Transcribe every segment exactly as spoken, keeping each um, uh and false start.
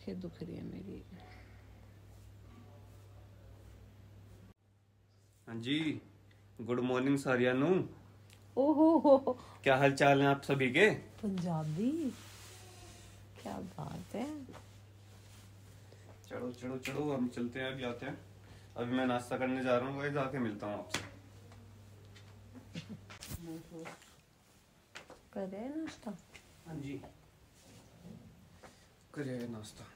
आंखें दुख रही है मेरी। हाँ जी, गुड मॉर्निंग सारियानू। ओहो हो, क्या हाल चाल है आप सभी के? पंजाबी, क्या बात है। चलो चलो चलो, हम चलते हैं, अभी आते हैं। अभी मैं नाश्ता करने जा रहा हूँ, वही जाके मिलता हूँ आपसे। करे नाश्ता? हाँ जी, करिए नाश्ता।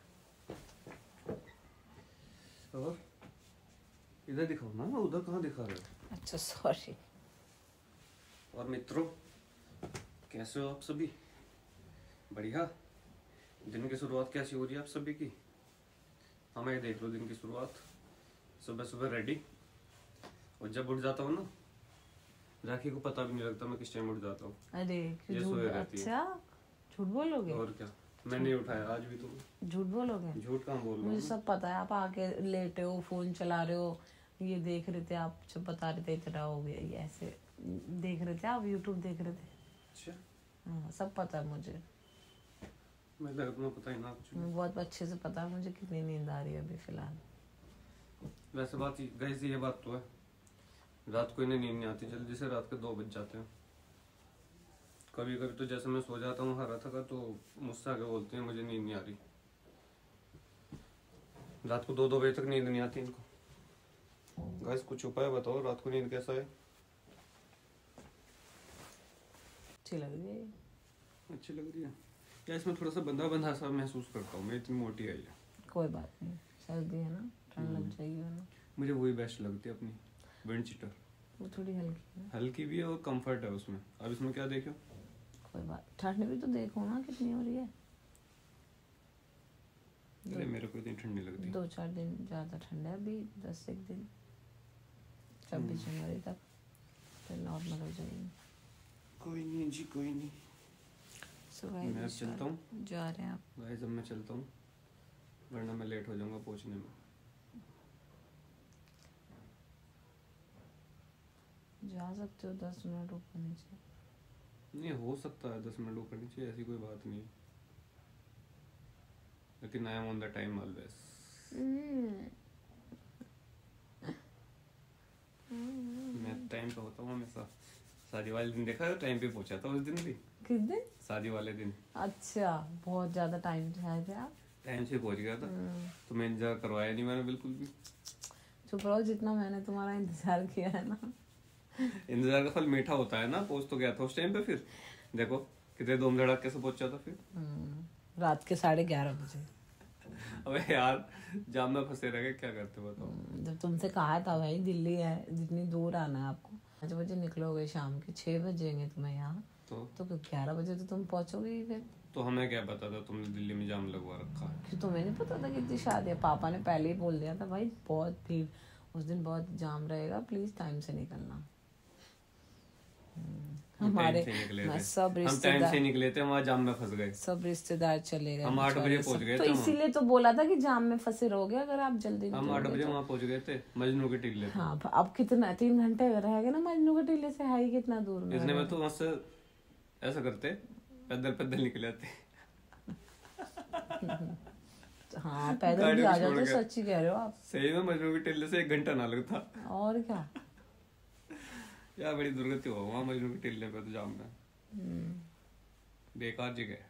और इधर दिखाओ ना, उधर कहाँ दिखा रहे हो? अच्छा सॉरी। और मित्रों, कैसे हो आप सभी? बढ़िया। दिन की शुरुआत कैसी हो रही है आप सभी की? हमें देख लो दिन की शुरुआत, सुबह सुबह रेडी। और जब उठ जाता हूँ ना, राखी को पता भी नहीं लगता मैं किस टाइम उठ जाता हूँ। अरे ये झूठ, सोए रहती है। अच्छा झूठ बोलोगे? और क्या, मैं नहीं उठाया आज भी। तुम झूठ बोलोगे? झूठ कहाँ बोल रहा हूँ? मुझे सब पता है। आप आके लेटे हो, फोन चला रहे हो, ये देख रहे थे आप, जब बता रहे थे इतना हो गया, ये ऐसे देख रहे थे आप, यूट्यूब देख रहे थे। अच्छा, हाँ सब पता है मुझे। मैं लगा तुम्हें पता ही ना कुछ। मैं बहुत अच्छे से पता है मुझे कितनी नींद आ रही है अभी फिलहाल। वैसे बात गैस ये बात तो है, रात को इन्हें नींद नहीं आती जल्दी से, रात के दो बज जाते हैं। कभी कभी तो जैसे मैं सो जाता हूँ हरा थका, तो मुझसे आगे बोलते हैं मुझे नींद नहीं आ रही। रात को दो दो बजे तक नींद नहीं आती इनको। गैस कुछ उपाय बताओ, रात को नींद कैसा है? अच्छी लग रही है। अच्छी लग रही है क्या? इसमें थोड़ा सा बंधा बंधा सा महसूस करता हूँ मैं, इतनी मोटी आई है। कोई बात नहीं, सर्दी है ना, ठंड लग जाएगी ना। मुझे वही बेस्ट लगती है अपनी विंड चीटर। वो थोड़ी हल्की है। हल्की भी है और कंफर्ट है उसमें। अब इसमें क्या देखो? कोई बात, ठंड भी तो देखो ना कितनी हो रही है। अरे मेरे को इतनी ठंड नहीं लगती। दो चार दिन ज़्यादा ठंड है अभी, दस एक दिन, छब्बीस जनवरी तक फिर नॉर्मल हो जाएगी। कोई नहीं जी, कोई नहीं। so मैं अब चलता हूँ। जा रहे हैं आप? गाइस अब मैं चलता हूँ, वरना मैं लेट हो जाऊंगा पहुँचने में। जा सकते हो, दस मिनट ऊपर नीचे। नहीं हो सकता है दस मिनट ऊपर नीचे, ऐसी कोई बात नहीं है, लेकिन I am on the time always. मैं टाइम पे होता हूँ हमेशा। शादी वाले दिन देखा है, टाइम पे पहुंचा था उस दिन भी। किस दिन? शादी वाले दिन। अच्छा, बहुत ज्यादा टाइम से आए थे आप। टाइम से पहुंच गया था, तुम्हें इंतजार करवाया नहीं मैंने बिल्कुल भी। चुप रहो, जितना मैंने तुम्हारा इंतजार किया है ना। इंतजार का फल मीठा होता है ना। पहुंच तो गया था उस टाइम पे, फिर देखो कितने धूम धड़ाके कैसे पहुंचा था फिर। रात के साढ़े ग्यारह बजे। अबे यार, जाम में फंसे रह गए, क्या करते बताओ। जब तुमसे कहा था भाई दिल्ली है, जितनी दूर आना है आपको, पाँच बजे निकलोगे, शाम के छह बजेंगे तुम्हें यहाँ, तो तो ग्यारह बजे तो तुम पहुंचोगे ही फिर। तो हमें क्या पता था तुमने दिल्ली में जाम लगवा रखा है? क्यों, तुम्हें नहीं पता था कितनी शादी है? पापा ने पहले ही बोल दिया था भाई बहुत भीड़ उस दिन, बहुत जाम रहेगा, प्लीज टाइम से निकलना। हमारे सब रिश्तेदार, हम टाइम से निकले थे, वहाँ जाम में फंस गए। सब रिश्तेदार चले गए, हम आठ बजे पहुंच गए तो थे। इसीलिए तो बोला था कि जाम में फंसे रहोगे अगर आप जल्दी। हम आठ बजे वहाँ पहुंच गए थे मजनू के टीले। हाँ, अब कितना, तीन घंटे रह गए ना मजनू के टीले से, है ही कितना दूर में। इसने में तो वहाँ से ऐसा करते पैदल पैदल निकले आते। हाँ पैदल भी आ जाते, सच्ची कह रहे हो आप। सही में मजनू के टीले से एक घंटा ना लगता। और क्या यार, बड़ी दुर्गति हुआ वहाँ मजनू के टीले पे तो जाम में। बेकार जगह,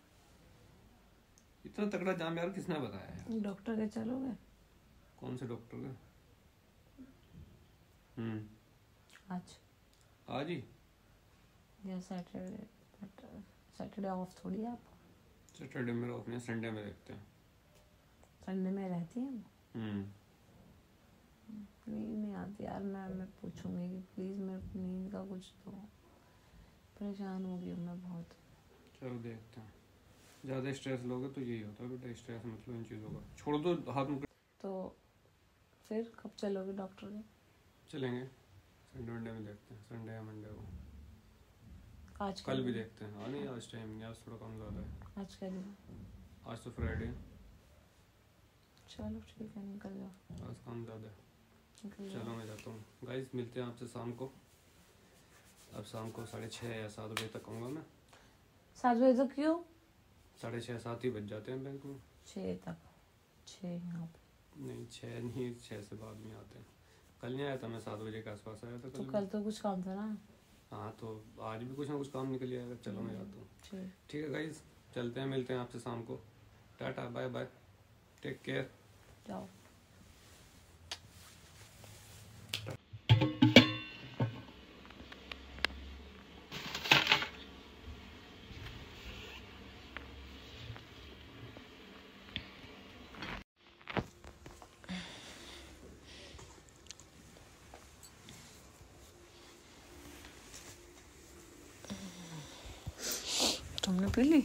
इतना तगड़ा जाम यार, किसने बताया यार? डॉक्टर के चलोगे? कौन से डॉक्टर के? हम्म आज आज ही या सैटरडे? सैटरडे ऑफ थोड़ी है आप। सैटरडे में ऑफ नहीं, संडे में देखते हैं। संडे में रहती है? हम्म नींद नहीं आती यार। मैं मैं पूछूंगी कि प्लीज मेरे को नींद का कुछ दो, परेशान हो गई हूँ मैं बहुत। चलो देखते हैं। ज़्यादा स्ट्रेस लोगे तो यही होता है बेटा, स्ट्रेस मतलब इन चीज़ों का छोड़ दो, हाथ मुक। तो फिर कब चलोगे डॉक्टर के? चलेंगे संडे मंडे में देखते हैं, संडे या मंडे को। आज कल भी देखते हैं। हाँ नहीं, आज टाइम नहीं, आज थोड़ा कम ज़्यादा है। आज क्या दिन? आज तो फ्राइडे। चलो ठीक है, निकल जाओ। आज काम ज़्यादा है, निकल चलो मैं जाता हूँ। गाइस मिलते हैं आपसे शाम को। अब शाम को साढ़े छः या सात बजे तक आऊँगा मैं। सात बजे तक क्यों? साढ़े छः सात ही बज जाते हैं बैंक में, छः तक, छः यहाँ पे नहीं, छः नहीं, छः से बाद में आते हैं। कल नहीं आया था मैं, सात बजे के आसपास आया था कल। तो कल तो कुछ काम था ना। हाँ तो आज भी कुछ ना कुछ काम निकल जाएगा। चलो मैं जाता हूँ। ठीक है गाइस, चलते हैं, मिलते हैं आपसे शाम को। Tata, bye bye, take care, जाओ। तुमने पी ली?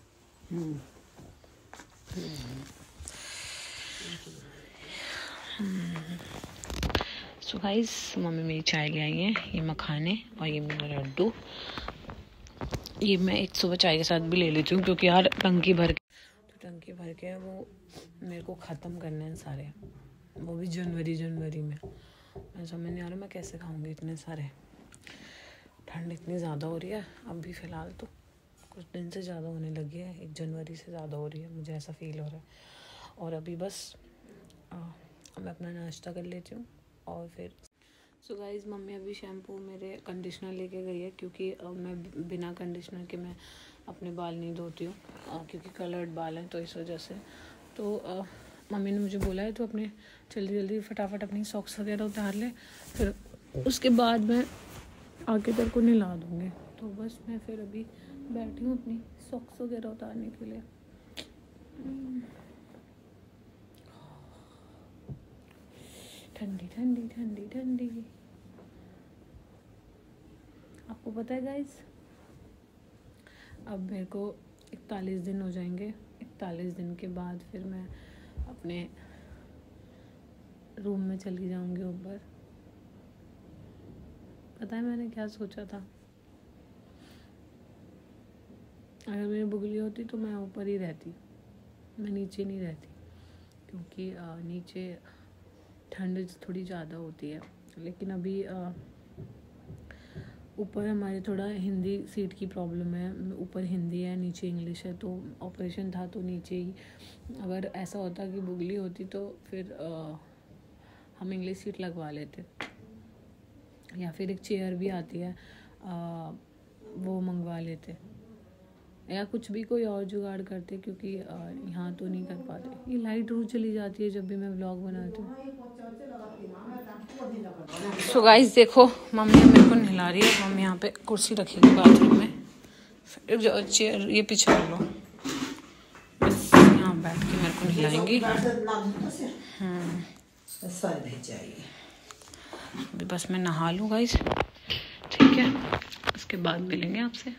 सो गाइस, मम्मी मेरी चाय ले आई है, ये मखाने और ये मेरा लड्डू। ये मैं एक सुबह चाय के साथ भी ले लेती हूँ क्योंकि यार टंकी भर के तो टंकी भर के वो मेरे को ख़त्म करने हैं सारे, वो भी जनवरी जनवरी में। मैं समझ नहीं आ रहा मैं कैसे खाऊंगी इतने सारे। ठंड इतनी ज़्यादा हो रही है अभी फ़िलहाल, तो कुछ दिन से ज़्यादा होने लगी है, एक जनवरी से ज़्यादा हो रही है, मुझे ऐसा फील हो रहा है। और अभी बस आ, मैं अपना नाश्ता कर लेती हूँ और फिर सो गाइस, मम्मी अभी शैम्पू मेरे कंडीशनर लेके गई है क्योंकि आ, मैं बिना कंडीशनर के मैं अपने बाल नहीं धोती हूँ क्योंकि कलर्ड बाल हैं, तो इस वजह से। तो आ, मम्मी ने मुझे बोला है तो अपने जल्दी जल्दी फटाफट अपनी सॉक्स वगैरह उतार ले, फिर उसके बाद मैं आके तेरे को नहला दूँगी। तो बस मैं फिर अभी बैठी हूँ अपनी सॉक्स वगैरह उतारने के लिए। ठंडी ठंडी ठंडी ठंडी। आपको पता है गाइस, अब मेरे को इकतालीस दिन हो जाएंगे। इकतालीस दिन के बाद फिर मैं अपने रूम में चली जाऊंगी ऊपर। पता है मैंने क्या सोचा था? अगर मेरी बुगली होती तो मैं ऊपर ही रहती, मैं नीचे नहीं रहती क्योंकि आ, नीचे ठंड थोड़ी ज़्यादा होती है। लेकिन अभी ऊपर हमारे थोड़ा हिंदी सीट की प्रॉब्लम है, ऊपर हिंदी है नीचे इंग्लिश है, तो ऑपरेशन था तो नीचे ही। अगर ऐसा होता कि बुगली होती तो फिर आ, हम इंग्लिश सीट लगवा लेते, या फिर एक चेयर भी आती है आ, वो मंगवा लेते, या कुछ भी कोई और जुगाड़ करते क्योंकि यहाँ तो नहीं कर पाते। ये लाइट रोज चली जाती है जब भी मैं व्लॉग बनाती हूँ। सो गाइस देखो, मम्मी मेरे को नहला रही है। मम्मी यहाँ पे कुर्सी रखेगी बाथरूम में, फिर चेयर ये पीछे लो, बस यहाँ बैठ के मेरे को नहलाएंगी। हम्म अभी बस मैं नहा लूँ गाइस, ठीक है, उसके बाद मिलेंगे आपसे।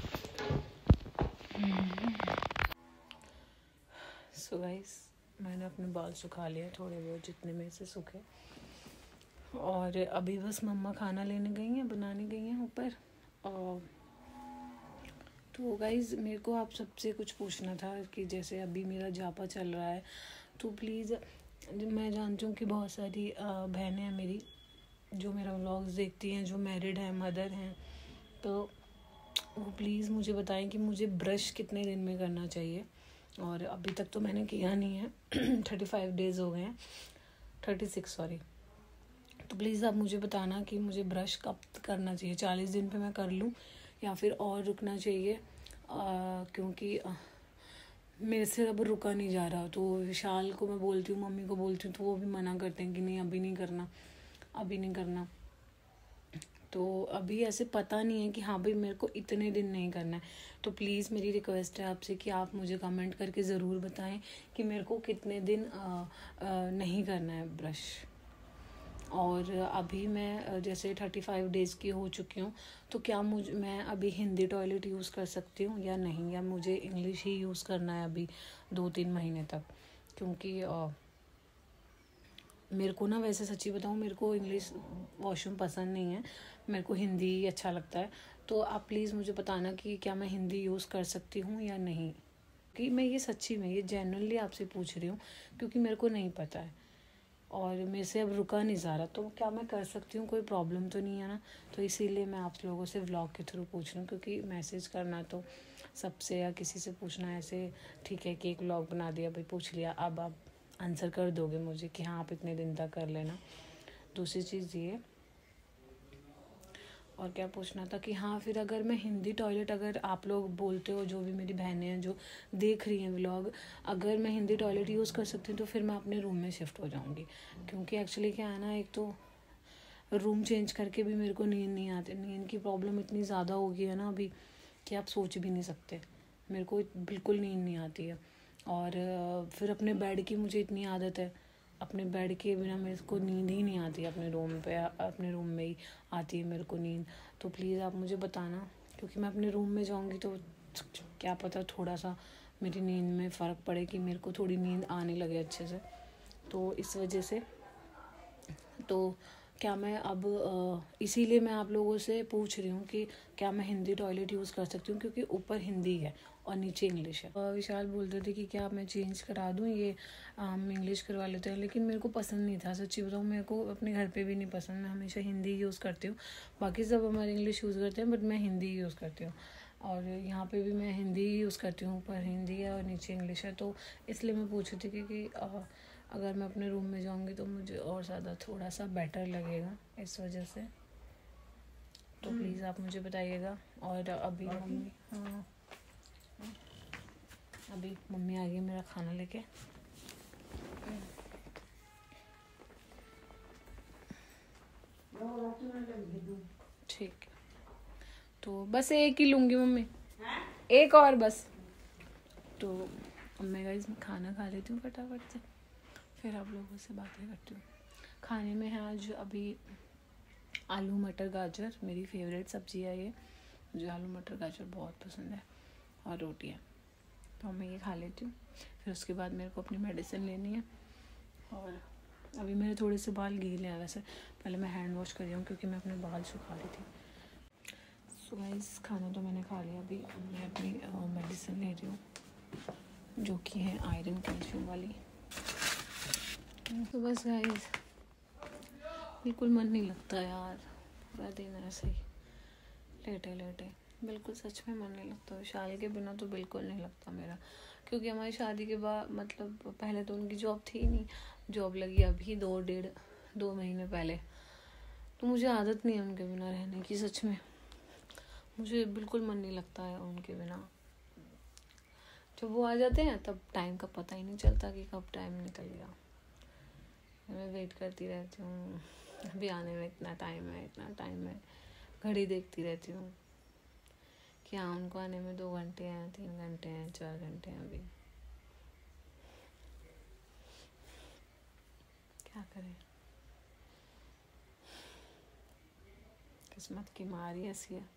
सो गाइस, मैंने अपने बाल सुखा लिए थोड़े बहुत जितने में से सूखे, और अभी बस मम्मा खाना लेने गई हैं, बनाने गई हैं ऊपर। और तो गाइस, मेरे को आप सबसे कुछ पूछना था कि जैसे अभी मेरा जापा चल रहा है, तो प्लीज़, मैं जानती हूँ कि बहुत सारी बहनें हैं मेरी जो मेरा व्लॉग्स देखती हैं, जो मैरिड हैं, मदर हैं, तो वो प्लीज़ मुझे बताएं कि मुझे ब्रश कितने दिन में करना चाहिए। और अभी तक तो मैंने किया नहीं है, थर्टी फाइव डेज़ हो गए हैं, थर्टी सिक्स सॉरी। तो प्लीज़ आप मुझे बताना कि मुझे ब्रश कब करना चाहिए, चालीस दिन पे मैं कर लूँ या फिर और रुकना चाहिए, आ, क्योंकि आ, मेरे से अब रुका नहीं जा रहा। तो विशाल को मैं बोलती हूँ, मम्मी को बोलती हूँ, तो वो भी मना करते हैं कि नहीं अभी नहीं करना, अभी नहीं करना। तो अभी ऐसे पता नहीं है कि हाँ भाई मेरे को इतने दिन नहीं करना है। तो प्लीज़ मेरी रिक्वेस्ट है आपसे कि आप मुझे कमेंट करके ज़रूर बताएं कि मेरे को कितने दिन आ, आ, नहीं करना है ब्रश। और अभी मैं जैसे थर्टी फाइव डेज़ की हो चुकी हूँ, तो क्या मुझे मैं अभी हिंदी टॉयलेट यूज़ कर सकती हूँ या नहीं, या मुझे इंग्लिश ही यूज़ करना है अभी दो तीन महीने तक? क्योंकि आ, मेरे को ना, वैसे सच्ची बताऊँ, मेरे को इंग्लिश वॉशरूम पसंद नहीं है, मेरे को हिंदी ही अच्छा लगता है। तो आप प्लीज़ मुझे बताना कि क्या मैं हिंदी यूज़ कर सकती हूँ या नहीं, कि मैं ये सच्ची में ये जेन्युइनली आपसे पूछ रही हूँ क्योंकि मेरे को नहीं पता है। और मेरे से अब रुका नहीं जा रहा, तो क्या मैं कर सकती हूँ, कोई प्रॉब्लम तो नहीं है ना। तो इसीलिए मैं आप लोगों से व्लॉग के थ्रू पूछ रही हूँ, क्योंकि मैसेज करना तो सबसे या किसी से पूछना ऐसे ठीक है कि एक व्लॉग बना दिया भाई पूछ लिया, अब आप आंसर कर दोगे मुझे कि हाँ आप इतने दिन तक कर लेना। दूसरी चीज़ ये, और क्या पूछना था कि हाँ फिर अगर मैं हिंदी टॉयलेट, अगर आप लोग बोलते हो, जो भी मेरी बहनें हैं जो देख रही हैं व्लॉग, अगर मैं हिंदी टॉयलेट यूज़ कर सकती हूँ तो फिर मैं अपने रूम में शिफ्ट हो जाऊँगी। क्योंकि एक्चुअली क्या है ना, एक तो रूम चेंज करके भी मेरे को नींद नहीं आती, नींद की प्रॉब्लम इतनी ज़्यादा हो गई है ना अभी कि आप सोच भी नहीं सकते, मेरे को बिल्कुल नींद नहीं आती है। और फिर अपने बेड की मुझे इतनी आदत है, अपने बेड के बिना मेरे को नींद ही नहीं आती, अपने रूम पे अपने रूम में ही आती है मेरे को नींद। तो प्लीज़ आप मुझे बताना, क्योंकि मैं अपने रूम में जाऊंगी तो क्या पता थोड़ा सा मेरी नींद में फ़र्क पड़े, कि मेरे को थोड़ी नींद आने लगे अच्छे से। तो इस वजह से तो क्या मैं अब इसीलिए मैं आप लोगों से पूछ रही हूँ कि क्या मैं हिंदी टॉयलेट यूज़ कर सकती हूँ, क्योंकि ऊपर हिंदी है और नीचे इंग्लिश है। विशाल बोल रहे थे कि क्या मैं चेंज करा दूँ, ये हम इंग्लिश करवा लेते हैं, लेकिन मेरे को पसंद नहीं था, सच्ची बताऊँ मेरे को अपने घर पे भी नहीं पसंद, मैं हमेशा हिंदी यूज़ करती हूँ। बाकी सब हमारे इंग्लिश यूज़ करते हैं, बट मैं हिंदी यूज़ करती हूँ, और यहाँ पे भी मैं हिंदी यूज़ करती हूँ, ऊपर हिंदी है और नीचे इंग्लिश है। तो इसलिए मैं पूछ रही थी कि अगर मैं अपने रूम में जाऊँगी तो मुझे और ज़्यादा थोड़ा सा बेटर लगेगा, इस वजह से। तो प्लीज़ आप मुझे बताइएगा। और अभी मम्मी, हाँ अभी मम्मी आ गई मेरा खाना लेके। ठीक, तो बस एक ही लूँगी मम्मी, एक और बस। तो अब मैं गाइस खाना खा लेती हूँ फटाफट से, फिर आप लोगों से बातें करती हूँ। खाने में है आज अभी आलू मटर गाजर, मेरी फेवरेट सब्ज़ी है ये, मुझे आलू मटर गाजर बहुत पसंद है, और रोटी है, तो मैं ये खा लेती हूँ। फिर उसके बाद मेरे को अपनी मेडिसिन लेनी है। और अभी मेरे थोड़े से बाल गीले हैं, वैसे पहले मैं हैंड वॉश कर रही हूँ क्योंकि मैं अपने बाल सुखा रही थी। सो गाइस खाना तो मैंने खा लिया, अभी मैं अपनी मेडिसिन ले रही हूँ जो कि है आयरन कैल्शियम वाली। तो बस गाइस बिल्कुल मन नहीं लगता यार, पूरा दिन ऐसे ही लेटे लेटे, बिल्कुल सच में मन नहीं लगता। विशाल के बिना तो बिल्कुल नहीं लगता मेरा, क्योंकि हमारी शादी के बाद मतलब पहले तो उनकी जॉब थी नहीं, जॉब लगी अभी दो डेढ़ दो महीने पहले, तो मुझे आदत नहीं है उनके बिना रहने की। सच में मुझे बिल्कुल मन नहीं लगता है उनके बिना। जब वो आ जाते हैं तब टाइम का पता ही नहीं चलता कि कब टाइम निकल गया। मैं वेट करती रहती हूँ, अभी आने में इतना टाइम है, इतना टाइम है, घड़ी देखती रहती हूँ कि हाँ उनको आने में दो घंटे हैं, तीन घंटे हैं, चार घंटे हैं। अभी क्या करें, किस्मत की मारी ऐसी है।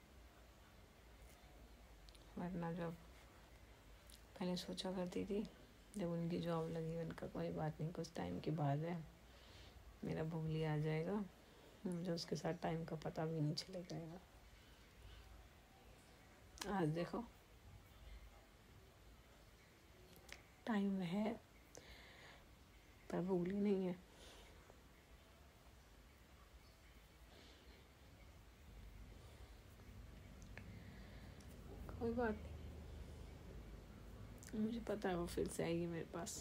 वरना जब पहले सोचा करती थी, जब उनकी जॉब लगी, उनका कोई बात नहीं, कुछ टाइम के बाद है मेरा बुगली आ जाएगा, मुझे उसके साथ टाइम का पता भी नहीं चलेगा। आज देखो टाइम है पर बुगली नहीं है। कोई बात नहीं, मुझे पता है वो फिर से आएगी मेरे पास,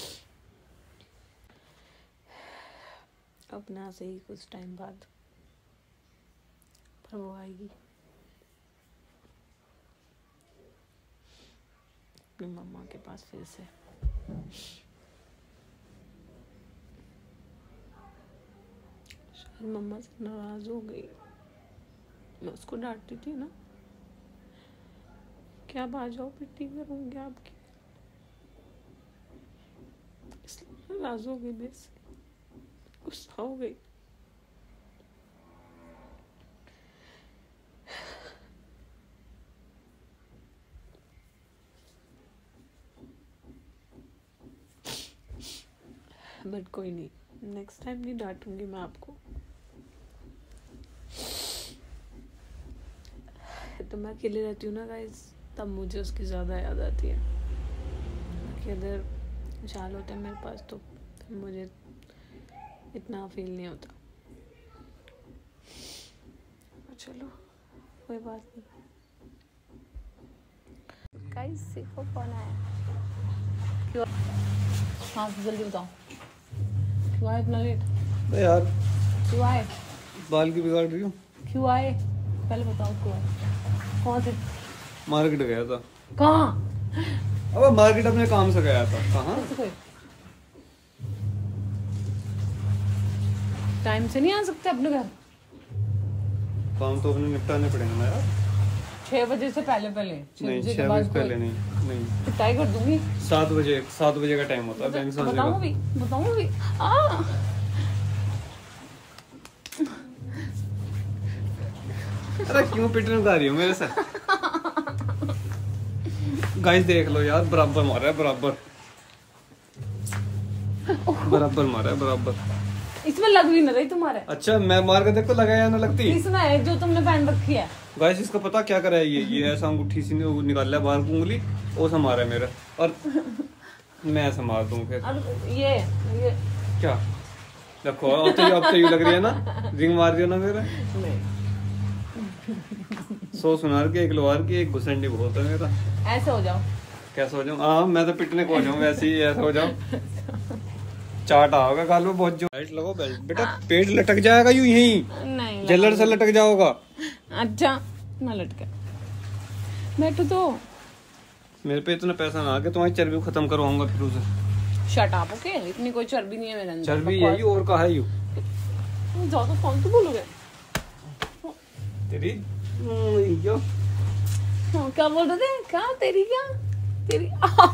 अपना से ही कुछ टाइम बाद, पर वो आएगी अपनी मम्मा के पास फिर से। शायद मम्मा से नाराज हो गई, मैं उसको डांटती थी ना कि आप आ जाओ पिट्टी करूँगी आपकी, इसलिए नाराज हो गई, मेरे से गुस्सा हो गई। बट कोई नहीं, नेक्स्ट टाइम नहीं डांटूंगी मैं आपको। तो मैं अकेले रहती हूँ ना गाइस, तब मुझे उसकी ज़्यादा याद आती है कि अगर विशाल होते हैं मेरे पास तो मुझे इतना फील नहीं होता। चलो कोई बात नहीं। गाइस देखो कौन आया। क्यों? हाँ जल्दी बताओ क्यों आए इतना लेट? यार क्यों आए? बाल की बिगाड़ रही हूँ। क्यों आए पहले बताओ क्यों आए? कौन थे? मार्केट गया था। कहाँ? अब मार्केट अपने काम से गया था। कहाँ? टाइम से नहीं आ सकते अपने घर? काम तो अपने निपटाने पड़ेंगे ना यार। छह बजे से पहले पहले? नहीं छह बजे पहले नहीं नहीं पिटाई कर दूंगी। सात बजे सात बजे का टाइम होता है बैंक से। बताऊँ भी बताऊँ भी आ अरे क्यों पिटने उठा रही हो मेरे से? गाइस देख लो यार बराबर मारा है बराबर बराबर मारा है बराबर। इसमें लग भी ना रही तुम्हारे। अच्छा मैं मार के देखो लगा या ना लगती? इसमें है जो तुमने पहन रखी है। गाइस इसका पता क्या करा है ये ये ऐसा अंगूठी सी ने निकाल लिया बाहर उंगली वो सा मारा है मेरा और मैं ऐसा मार दूं फिर। और ये ये क्या देखो अब तो अब तो यूं लग रही है ना रिंग मार दिया ना मेरा। नहीं सौ सुनार की एक लोहार की एक घुसंडी बहुत है मेरा। ऐसे हो जाओ। कैसे हो जाऊं? हाँ मैं तो पिटने को हो जाऊं वैसे ही ऐसा हो जाऊं। चाट आओगा गाल में बहुत जो बेल्ट लगाओ बेल्ट बेटा पेट लटक जाएगा यूं यहीं नहीं जल्लर से लटक जाओगा। अच्छा ना लटके बैठो तो मेरे पे इतना पैसा ना आके तुम्हारी चर्बी खत्म करवाऊंगा फिर उसे। शट अप ओके इतनी कोई चर्बी नहीं है मेरे अंदर। चर्बी यही और कहा है यू ज्यादा फालतू बोलोगे तेरी यो हाँ, क्या बोल रहे थे? क्या तेरी क्या तेरी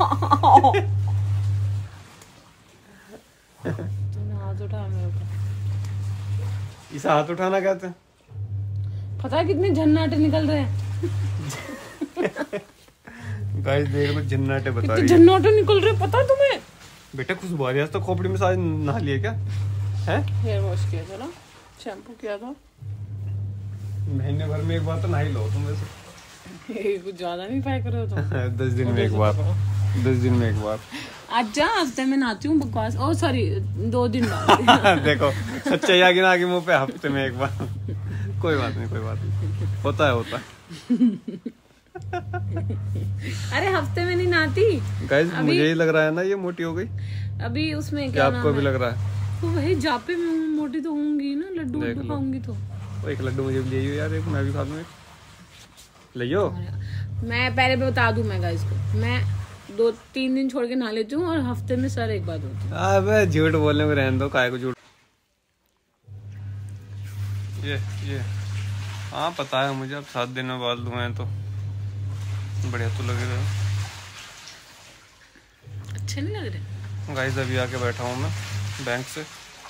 तूने हाथ उठाया मेरे ऊपर। इसे हाथ उठाना कहते हैं। पता है कितने झन्नाटे निकल रहे हैं? गाइस देख लो झन्नाटे बता रही है। झन्नाटे निकल रहे पता है तुम्हें? बेटा खुशबू आ रही है तो खोपड़ी में साज नहा लिए क्या हैं? हेयर वॉश किया था ना शैम्पू किया था। महीने भर में एक बार तो नहा ही लो तुम वैसे। कुछ ज्यादा नहीं ट्राई कर रहे हो तुम? दस दिन में एक बार दस दिन में एक बार। अच्छा हफ्ते में नहाती हूँ बकवास। ओ सॉरी दो दिन बाद। देखो सच्चाई आगे ना आगे मुंह पे हफ्ते में एक बार। कोई बात नहीं कोई बात नहीं होता है होता है। अरे हफ्ते में नहीं नहाती गाइस मुझे ही लग रहा है ना ये मोटी हो गई अभी। उसमें क्या आपको भी लग रहा है? तो वही जापे में मोटी तो होंगी ना। लड्डू लड्डू खाऊंगी तो एक लड्डू मुझे भी ले यार एक मैं भी खा लूँ लियो। मैं पहले भी बता दूं मैं गाइस को मैं दो तीन दिन छोड़ के नहा लेती हूँ और हफ्ते में सर एक बार धोती हूँ। अबे झूठ बोलने में रहने दो काय को झूठ। ये ये हाँ पता है मुझे अब सात दिन में बाल धुए हैं तो बढ़िया तो लग रहे हो। अच्छे नहीं लग रहे गाइस अभी आके बैठा हूँ मैं बैंक से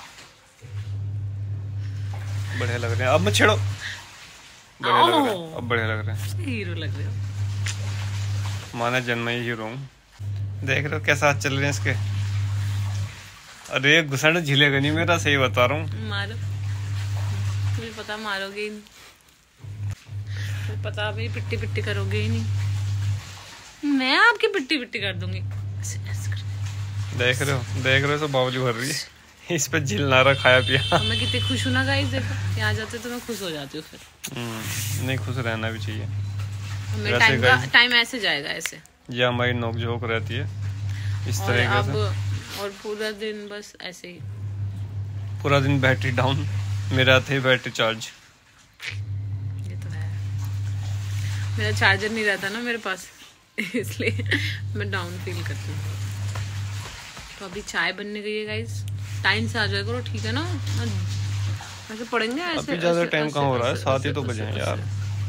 बढ़िया लग रहे हैं। अब मत छेड़ो बढ़िया लग रहे हैं अब बढ़िया लग रहे हैं। हीरो लग रहे हो माना जन्म ही हीरो हूँ। देख रहे हो कैसा हाथ चल रहे हैं इसके। अरे घुसड़ झिलेगा नहीं मेरा सही बता रहा हूँ। मारो मुझे पता मारोगे ही नहीं। मुझे पता अभी पिट्टी पिट्टी करोगे ही नहीं। मैं आपकी पिट्टी पिट्टी कर दूंगी। ऐसे ऐसे कर। देख रहे हो देख रहे हो सब बावली भर रही है इस पे झिल नारा खाया पिया। तो मैं कितनी खुश हूँ ना गाइस। देखो यहाँ जाते तो मैं खुश हो जाती हूँ फिर। नहीं खुश रहना भी चाहिए। हमें टाइम का टाइम ऐसे जाएगा ऐसे। ये हमारी नोकझोंक रहती है इस तरीके से। और पूरा दिन बस ऐसे ही पूरा दिन बैटरी डाउन मेरा थे बैटरी चार्ज। ये तो है मेरा चार्जर नहीं रहता ना मेरे पास इसलिए मैं डाउन फील करती हूँ। तो अभी चाय बनने गई है गाइस। टाइम से आ जाया करो ठीक है ना। ऐसे पढ़ेंगे ऐसे। अभी ज्यादा टाइम कहाँ हो रहा है सात ही तो बजे हैं यार।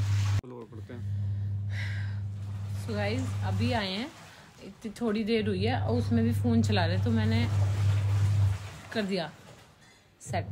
सो गाइस अभी आए हैं इतनी थोड़ी देर हुई है और उसमें भी फोन चला रहे तो मैंने कर दिया सेट।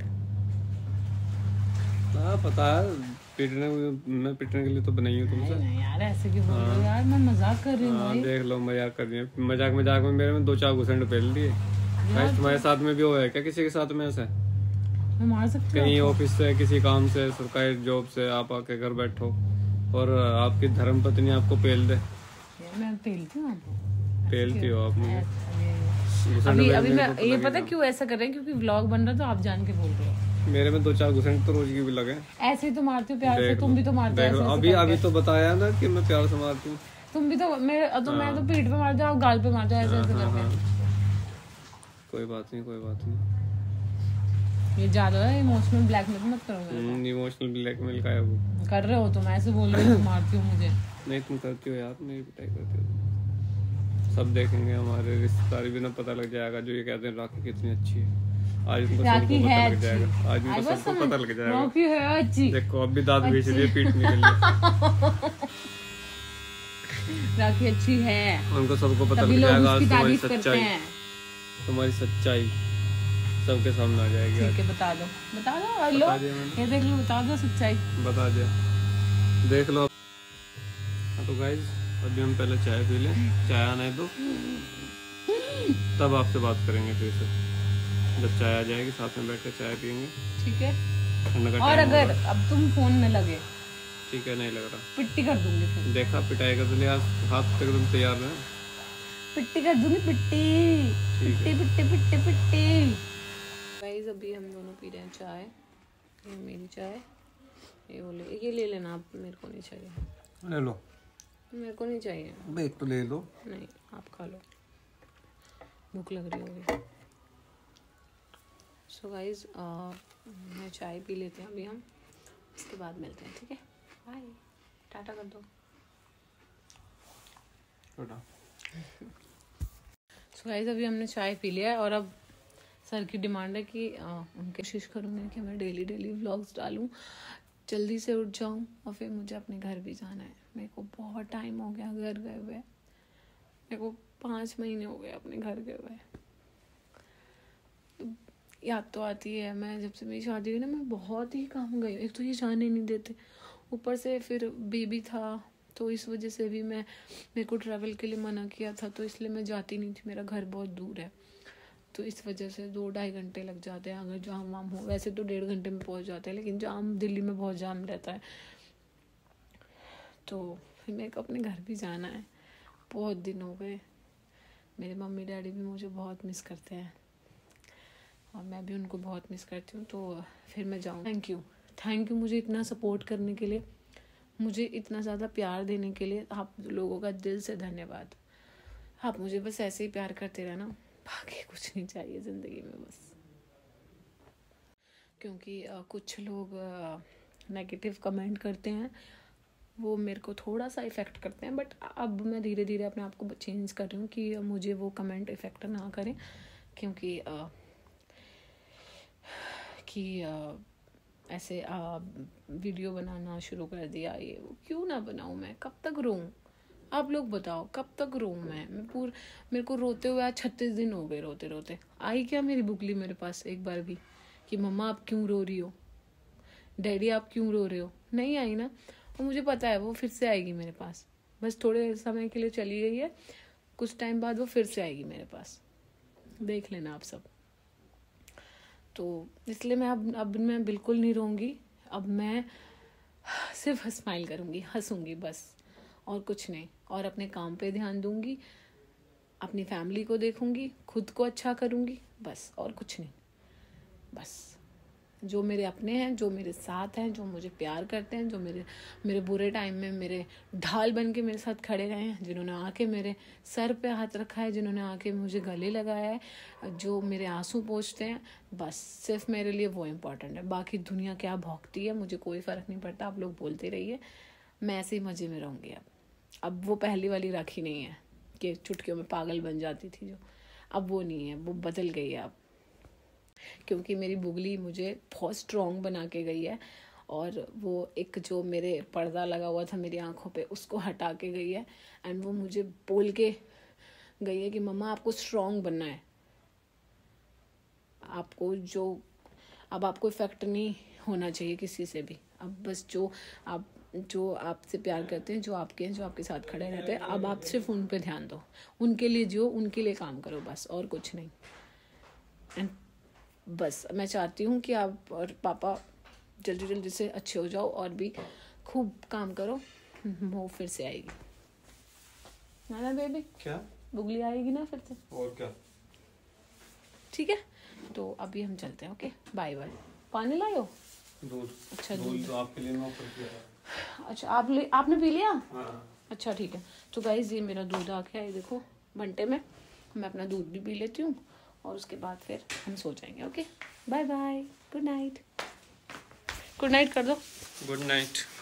हाँ पता है पिटने मैं पिटने के लिए तो बनाई हूँ तुमसे। नहीं यार ऐसे क्यों बोल रहे हो यार। मैं मजाक कर रही हूँ भाई। देख लो मजाक कर रही है। मजाक मजाक में मेरे में दो चार घुसंड पहन लिए। तुम्हारे साथ में भी हुआ है क्या किसी के साथ में ऐसा? मैं मार सकती हूँ कहीं ऑफिस से किसी काम से सरकारी जॉब से आप आके घर बैठो और आपकी धर्मपत्नी आपको पेल दे। मैं पेलती हूँ आपको। पेलती हो आप मुझे। अभी अभी मैं ये पता क्यों ऐसा कर रहे हैं, क्योंकि व्लॉग बन रहा तो आप जान के बोल रहे हो। मेरे में दो चार घुसेंट तो रोज की भी लगे। ऐसे ही तो मारती हूँ प्यार से, तुम भी तो मारते हो। अभी अभी तो बताया ना कि मैं प्यार से मारती हूँ। तुम भी तो मेरे तो मैं तो पीठ पे मारती हूँ, गाल पे मारते हो ऐसे ऐसे करके। कोई बात नहीं, कोई बात नहीं। ये ज्यादा है इमोशनल ब्लैकमेल मत करो मेरे को। इमोशनल ब्लैकमेल का है वो। कर रहे हो तुम, ऐसे बोल रहे हो तुम मारती हो मुझे। नहीं तुम करती हो यार, मेरी पिटाई करती हो। सब देखेंगे, हमारे रिश्तेदार भी ना पता लग जाएगा जो ये कहते हैं राखी कितनी अच्छी है। आज इनको सबको पता लग जाएगा, आज इनको सबको पता लग जाएगा। राखी है अच्छी। देखो अभी दांत बेच रही है पीटने के लिए। राखी अच्छी है, उनको सबको पता लग जाएगा आज तुम्हारी सच्चाई, तुम्हारी सच्चाई सबके सामने आ जाएगी। ठीक है बता दो, बता दो। हेलो ये देख लो, बता दो सच्चाई, बता दे, देख लो। तो गाइस अभी हम पहले चाय पी लें, चाय आने दो तब आपसे बात करेंगे फिर से। जब चाय आ जाएगी साथ में बैठ कर चाय पियेंगे, ठीक है। और अगर अब तुम फोन में लगे, ठीक है, नहीं लग रहा, पिट्टी कर दूंगी फिर। देखा पिटाई कर दूंगी, आज हाथ तक तुम तैयार हैं, पिट्टी कर दूंगी, पिट्टी पिट्टी पिट्टी पिट्टी पिट्टी। गाइस अभी हम दोनों पी रहे हैं चाय, ये मेरी चाय, ये बोले ये ले लेना आप, मेरे को नहीं चाहिए। ले लो, मेरे को नहीं चाहिए। अबे एक तो ले लो। नहीं आप खा लो, भूख लग रही होगी। सो गाइस मैं चाय पी लेते हैं अभी हम, इसके बाद मिलते हैं, ठीक है। बाय, टाटा कर दो। टाटा। सो गाइस अभी हमने चाय पी लिया है और अब सर की डिमांड है कि आ, उनकी कोशिश करूँगी कि मैं डेली डेली व्लॉग्स डालूं, जल्दी से उठ जाऊं और फिर मुझे अपने घर भी जाना है। मेरे को बहुत टाइम हो गया घर गए हुए, मेरे को पाँच महीने हो गए अपने घर गए हुए। तो याद तो आती है, मैं जब से मेरी शादी हुई ना मैं बहुत ही कम गई। एक तो ये जाने नहीं देते, ऊपर से फिर बेबी था तो इस वजह से भी मैं मेरे को ट्रैवल के लिए मना किया था, तो इसलिए मैं जाती नहीं थी। मेरा घर बहुत दूर है तो इस वजह से दो ढाई घंटे लग जाते हैं अगर जाम वाम हो। वैसे तो डेढ़ घंटे में पहुंच जाते हैं, लेकिन जाम दिल्ली में बहुत जाम रहता है। तो फिर मेरे को अपने घर भी जाना है, बहुत दिन हो गए। मेरे मम्मी डैडी भी मुझे बहुत मिस करते हैं और मैं भी उनको बहुत मिस करती हूँ, तो फिर मैं जाऊँ। थैंक यू थैंक यू मुझे इतना सपोर्ट करने के लिए, मुझे इतना ज़्यादा प्यार देने के लिए आप लोगों का दिल से धन्यवाद। आप मुझे बस ऐसे ही प्यार करते रहना, बाकी कुछ नहीं चाहिए ज़िंदगी में बस। क्योंकि आ, कुछ लोग नेगेटिव कमेंट करते हैं, वो मेरे को थोड़ा सा इफ़ेक्ट करते हैं, बट अब मैं धीरे धीरे अपने आप को चेंज कर रही हूँ कि मुझे वो कमेंट इफ़ेक्ट ना करें। क्योंकि आ, कि आ, ऐसे आ, वीडियो बनाना शुरू कर दिया, ये वो क्यों ना बनाऊँ मैं, कब तक रोऊँ? आप लोग बताओ कब तक रोऊँ मैं मैं पूर मेरे को रोते हुए आज छत्तीस दिन हो गए रोते रोते। आई क्या मेरी बुगली मेरे पास एक बार भी कि मम्मा आप क्यों रो रही हो, डैडी आप क्यों रो रहे हो? नहीं आई ना। और मुझे पता है वो फिर से आएगी मेरे पास, बस थोड़े समय के लिए चली गई है, कुछ टाइम बाद वो फिर से आएगी मेरे पास, देख लेना आप सब। तो इसलिए मैं अब अब मैं बिल्कुल नहीं रोऊंगी, अब मैं सिर्फ स्माइल करूँगी, हंसूँगी बस, और कुछ नहीं। और अपने काम पे ध्यान दूंगी, अपनी फैमिली को देखूंगी, खुद को अच्छा करूंगी बस, और कुछ नहीं। बस जो मेरे अपने हैं, जो मेरे साथ हैं, जो मुझे प्यार करते हैं, जो मेरे मेरे बुरे टाइम में मेरे ढाल बन के मेरे साथ खड़े रहे हैं, जिन्होंने आके मेरे सर पे हाथ रखा है, जिन्होंने आके मुझे गले लगाया है, जो मेरे आंसू पोंछते हैं, बस सिर्फ मेरे लिए वो इम्पोर्टेंट है। बाकी दुनिया क्या भौंकती है मुझे कोई फ़र्क नहीं पड़ता, आप लोग बोलते रहिए, मैं ऐसे ही मज़े में रहूँगी। अब अब वो पहली वाली राखी नहीं है कि चुटकियों में पागल बन जाती थी जो, अब वो नहीं है, वो बदल गई है अब। क्योंकि मेरी बुगली मुझे बहुत स्ट्रॉन्ग बना के गई है, और वो एक जो मेरे पर्दा लगा हुआ था मेरी आंखों पे उसको हटा के गई है, एंड वो मुझे बोल के गई है कि मम्मा आपको स्ट्रॉन्ग बनना है, आपको जो अब आपको इफेक्ट नहीं होना चाहिए किसी से भी, अब बस जो आप जो आपसे प्यार करते हैं, जो आपके हैं, जो आपके साथ खड़े रहते हैं, अब आप सिर्फ उन पे ध्यान दो, उनके लिए जियो, उनके लिए काम करो बस, और कुछ नहीं। एंड बस मैं चाहती हूँ कि आप और पापा जल्दी जल्दी से अच्छे हो जाओ और भी खूब काम करो, वो फिर से आएगी ना ना बेबी, क्या बुगली आएगी ना फिर से, और क्या ठीक है, तो अभी हम चलते हैं। Okay bye bye. पानी लाओ? दूध। अच्छा दूध तो आपके लिए मैं ऑफर किया। अच्छा आप ले, आपने पी लिया? हाँ। अच्छा ठीक है। तो गाइज ये मेरा दूध आ गया है, देखो घंटे में। मैं अपना दूध भी पी लेती हूँ और उसके बाद फिर हम सो जाएंगे। Okay bye bye, good night. Good night कर दो। Good night.